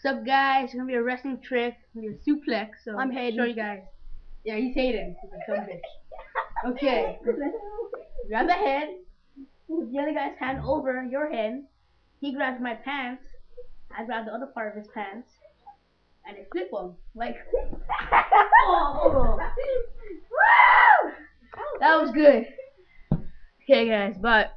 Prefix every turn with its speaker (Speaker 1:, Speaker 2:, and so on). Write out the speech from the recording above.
Speaker 1: What's up, guys? It's gonna be a wrestling trick. It's gonna be a suplex. So
Speaker 2: I'm Hayden.
Speaker 1: Show you guys. Yeah, he's Hayden. He's a dumb bitch. Okay. Grab the head. Put the other guy's hand over your head. He grabs my pants. I grab the other part of his pants, and I flip him like. Oh. That was good. Okay, guys, but